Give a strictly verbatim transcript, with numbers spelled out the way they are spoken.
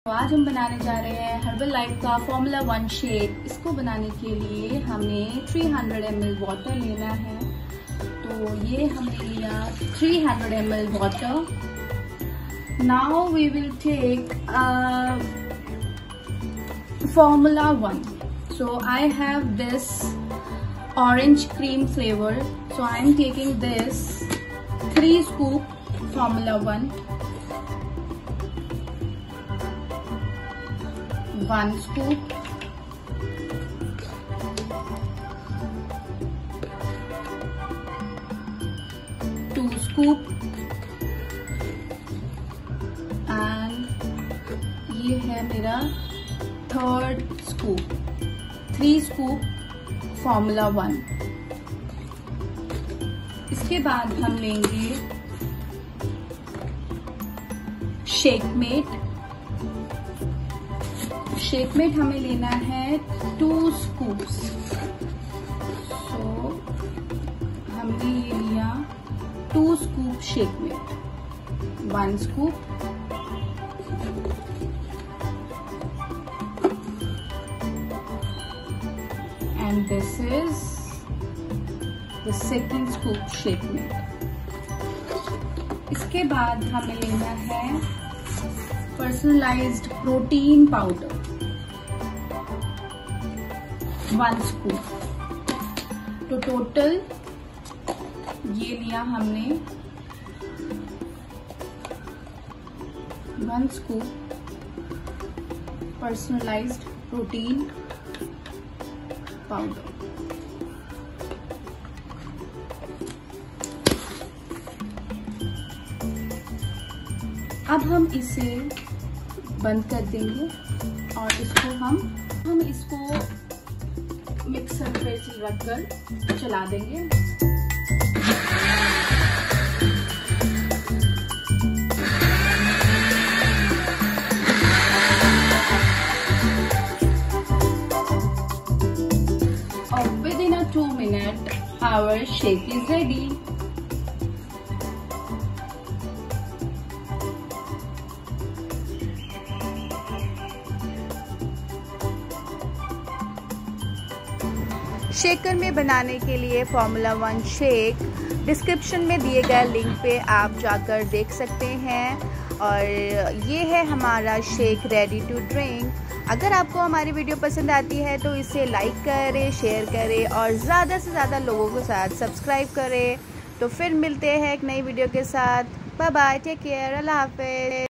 तो आज हम बनाने जा रहे हैं हर्बल लाइफ का फॉर्मूला वन शेक। इसको बनाने के लिए हमें तीन सौ एम एल वाटर लेना है। तो ये हमने लिया तीन सौ M L water. Now we will take formula one. So I have this orange cream flavor, so I am taking this three scoop formula one, one scoop, two scoop and ये है मेरा third scoop, three scoop formula one. इसके बाद हम लेंगे Shakemate. Shakemate हमें लेना है टू स्कूप्स। सो हमने ये लिया two scoop Shakemate, one scoop, and this is the second scoop Shakemate. इसके बाद हमें लेना है personalised protein powder, one scoop. तो टोटल ये लिया हमने one scoop personalised protein powder. अब हम इसे बंद कर देंगे और इसको हम हम इसको मिक्सर पे रखकर चला देंगे। two minute our shake is ready। Shaker में बनाने के लिए फॉर्मूला वन शेक डिस्क्रिप्शन में दिए गए लिंक पे आप जाकर देख सकते हैं। और ये है हमारा शेक रेडी टू ड्रिंक। अगर आपको हमारी वीडियो पसंद आती है तो इसे लाइक करें, शेयर करें और ज़्यादा से ज़्यादा लोगों के साथ सब्सक्राइब करें। तो फिर मिलते हैं एक नई वीडियो के साथ। बाय बाय, टेक केयर, अल्लाह हाफिज़।